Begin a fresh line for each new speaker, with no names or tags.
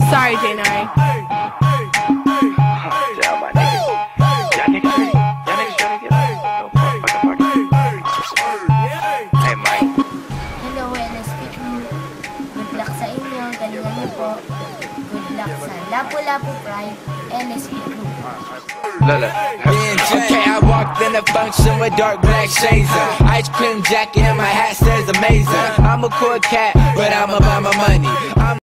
Sorry, J9.
Hello, LSP crew. Good luck sa inyo. Galingan niyo po. Good luck sa Lapu-Lapu Pride, LSP crew.
Okay, I walked in a function with dark black shades on. Ice cream jacket and my hat says amazing. I'm a cool cat, but I'm about my money. I'm